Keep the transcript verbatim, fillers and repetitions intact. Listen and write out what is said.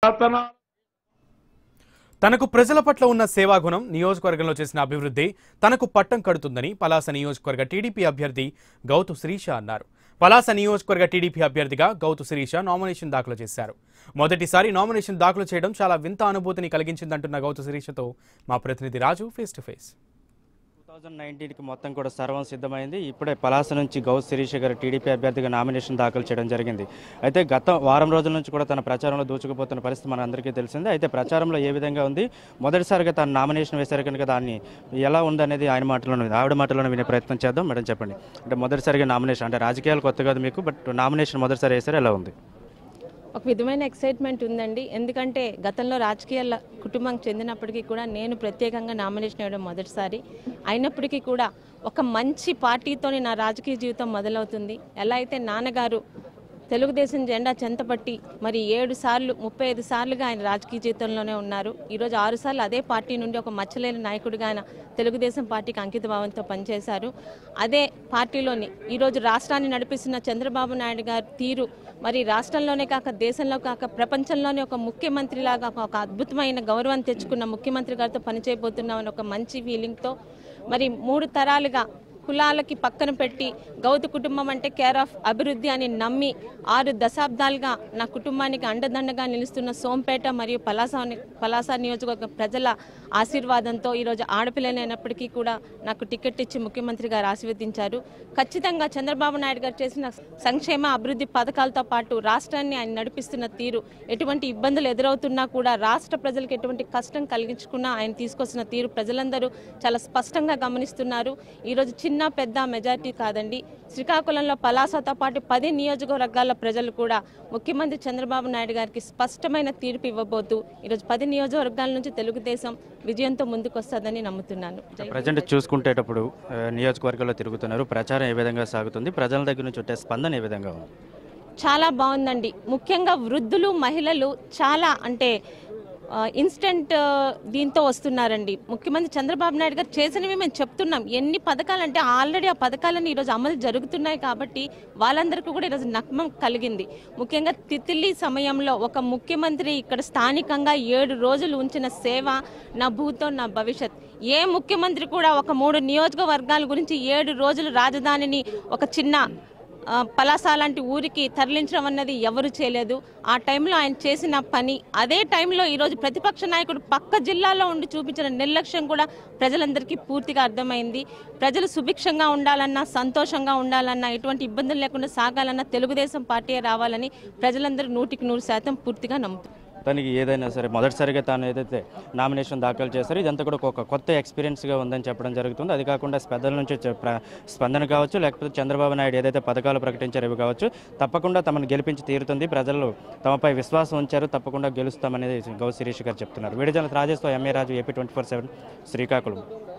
శాసన తనకు ప్రజల పట్ల ఉన్న సేవాగుణం నియోజకవర్గంలో చేసిన అభివృద్ధి తనకు పట్టం కడుతుందని పలాస నియోజకవర్గ టీడీపీ అభ్యర్థి గౌతు శిరీష అన్నారు. పలాస నియోజకవర్గ టీడీపీ అభ్యర్థిగా గౌతు శిరీష నామినేషన్ దాఖలు చేశారు. మొదటిసారి నామినేషన్ దాఖలు చేయడం చాలా వింత అనుభూతిని కలిగించిందంటున్న గౌతు శిరీషతో మా ప్రతినిధి Raju face to face. Two thousand నైన్టీన్కి మొత్తం కూడా సర్వం సిద్ధమైంది. ఇప్పుడే పలాస నుంచి గౌతు శిరీష గారు టీడీపీ అభ్యర్థిగా నామినేషన్ దాఖలు చేయడం జరిగింది. అయితే గత వారం రోజుల నుంచి కూడా తన ప్రచారంలో దూచుకుపోతున్న పరిస్థితి మన అందరికీ తెలిసిందే. అయితే ప్రచారంలో ఏ విధంగా ఉంది, మొదటిసారిగా తను నామినేషన్ వేశారు కనుక దాన్ని ఎలా ఉందనేది ఆయన మాటలోనే ఆవిడ మాటలోనే వినే ప్రయత్నం చేద్దాం. మేడం చెప్పండి, అంటే మొదటిసారిగా నామినేషన్, అంటే రాజకీయాలు కొత్త కాదు మీకు, బట్ నామినేషన్ మొదటిసారి వేశారు, ఎలా ఉంది? ఒక విధమైన ఎక్సైట్మెంట్ ఉందండి. ఎందుకంటే గతంలో రాజకీయాల కుటుంబానికి చెందినప్పటికీ కూడా నేను ప్రత్యేకంగా నామినేషన్ వేయడం మొదటిసారి అయినప్పటికీ కూడా ఒక మంచి పార్టీతోనే నా రాజకీయ జీవితం మొదలవుతుంది. ఎలా అయితే నాన్నగారు తెలుగుదేశం జెండా చెంతపట్టి మరి ఏడు సార్లు ముప్పై ఐదు సార్లుగా ఆయన రాజకీయ జీవితంలోనే ఉన్నారు. ఈరోజు ఆరు సార్లు అదే పార్టీ నుండి ఒక మచ్చలేని నాయకుడిగా ఆయన తెలుగుదేశం పార్టీకి అంకిత భావంతో పనిచేశారు. అదే పార్టీలోని ఈరోజు రాష్ట్రాన్ని నడిపిస్తున్న చంద్రబాబు నాయుడు గారి తీరు మరి రాష్ట్రంలోనే కాక దేశంలో కాక ప్రపంచంలోనే ఒక ముఖ్యమంత్రిలాగా ఒక అద్భుతమైన గౌరవాన్ని తెచ్చుకున్న ముఖ్యమంత్రి గారితో పనిచేయబోతున్నామని ఒక మంచి ఫీలింగ్తో మరి మూడు తరాలుగా కులాలకి పక్కన పెట్టి గౌతు కుటుంబం అంటే కేర్ ఆఫ్ అభివృద్ధి అని నమ్మి ఆరు దశాబ్దాలుగా నా కుటుంబానికి అండదండగా నిలుస్తున్న సోంపేట మరియు పలాస పలాస నియోజకవర్గ ప్రజల ఆశీర్వాదంతో ఈరోజు ఆడపిల్లలైనప్పటికీ కూడా నాకు టికెట్ ఇచ్చి ముఖ్యమంత్రి గారు ఆశీర్వదించారు. ఖచ్చితంగా చంద్రబాబు నాయుడు గారు చేసిన సంక్షేమ అభివృద్ధి పథకాలతో పాటు రాష్ట్రాన్ని ఆయన నడిపిస్తున్న తీరు, ఎటువంటి ఇబ్బందులు ఎదురవుతున్నా కూడా రాష్ట్ర ప్రజలకు ఎటువంటి కష్టం కలిగించుకున్నా ఆయన తీసుకొస్తున్న తీరు ప్రజలందరూ చాలా స్పష్టంగా గమనిస్తున్నారు. ఈరోజు చిన్న పెద్ద మెజార్టీ కాదండి, శ్రీకాకుళంలో పలాసతో పాటు పది నియోజకవర్గాల ప్రజలు కూడా ముఖ్యమంత్రి చంద్రబాబు నాయుడు గారికి స్పష్టమైన తీర్పు ఇవ్వబోతూ ఈరోజు పది నియోజకవర్గాల నుంచి తెలుగుదేశం విజయంతో ముందుకు వస్తుందని నమ్ముతున్నాను. ప్రజెంట్ చూసుకుంటేటప్పుడు నియోజకవర్గాల్లో తిరుగుతున్నారు, ప్రచారం ఏ విధంగా సాగుతుంది, ప్రజల దగ్గర నుంచి వచ్చే స్పందన ఏ విధంగా ఉంది? చాలా బాగుందండి. ముఖ్యంగా వృద్ధులు, మహిళలు చాలా అంటే ఇన్స్టెంట్ దీంతో వస్తున్నారండి. ముఖ్యమంత్రి చంద్రబాబు నాయుడు గారు చేసినవి మేము చెప్తున్నాం. ఎన్ని పథకాలు అంటే ఆల్రెడీ ఆ పథకాలను ఈరోజు అమలు జరుగుతున్నాయి కాబట్టి వాళ్ళందరికీ కూడా ఈరోజు నమ్మకం కలిగింది. ముఖ్యంగా తితిలి సమయంలో ఒక ముఖ్యమంత్రి ఇక్కడ స్థానికంగా ఏడు రోజులు ఉంచిన సేవ నా భూతో నా భవిష్యత్. ఏ ముఖ్యమంత్రి కూడా ఒక మూడు నియోజకవర్గాల గురించి ఏడు రోజులు రాజధానిని ఒక చిన్న పలాస లాంటి ఊరికి తరలించడం అన్నది ఎవరు చేయలేదు. ఆ టైంలో ఆయన చేసిన పని, అదే టైంలో ఈరోజు ప్రతిపక్ష నాయకుడు పక్క జిల్లాలో ఉండి చూపించిన నిర్లక్ష్యం కూడా ప్రజలందరికీ పూర్తిగా అర్థమైంది. ప్రజలు సుభిక్షంగా ఉండాలన్నా, సంతోషంగా ఉండాలన్నా, ఎటువంటి ఇబ్బందులు లేకుండా సాగాలన్నా తెలుగుదేశం పార్టీ రావాలని ప్రజలందరూ నూటికి నూరు శాతం పూర్తిగా నమ్ముతారు. తనకి ఏదైనా సరే మొదటిసారిగా తాను ఏదైతే నామినేషన్ దాఖలు చేశారో ఇదంతా కూడా ఒక కొత్త ఎక్స్పీరియన్స్గా ఉందని చెప్పడం జరుగుతుంది. అది కాకుండా పెద్దల నుంచి స్పందన కావచ్చు, లేకపోతే చంద్రబాబు నాయుడు ఏదైతే పథకాలు ప్రకటించారో ఇవి కావచ్చు, తప్పకుండా తమను గెలిపించి తీరుతుంది, ప్రజలు తమపై విశ్వాసం ఉంచారు, తప్పకుండా గెలుస్తామనేది గౌతు శిరీష గారు చెప్తున్నారు. వీడియో జర్నలిస్ట్ రాజేష్తో M A Raju, A P twenty four seven Srikakulam.